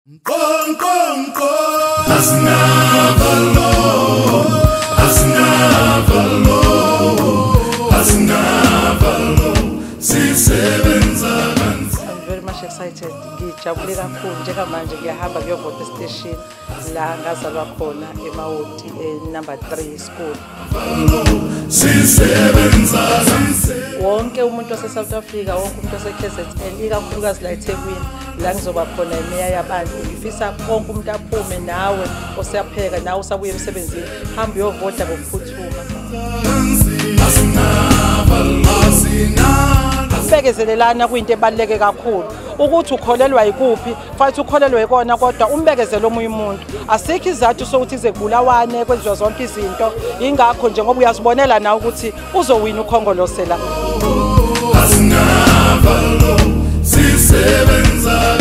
Very much excited. Ngijabule kakhulu njengamanje ngiyahamba ngiyovota station la ngazalwa khona eMawoti number 3 school. Wonke umuntu wase South Africa, wonke umuntu wase KZN, ikakhulukazi la eThekwini la ngizoba khona imeya yabantu. Ngifisa konke umuntu aphume nawe oseyapheka nawe usabuye emsebenzini hamba uyovota ngokuphuthuma. Umbekezelelana kuyinto ebaluleke kakhulu ukuthi ukholelwa yikuphi futhi ukholelwa ikona kodwa umbekezelo omunye umuntu asikho izathu sokuthi ize kubulawane kwenziwa zonke izinto ingakho nje ngoba uyazibonela nawe ukuthi uzowina ukhongolosela.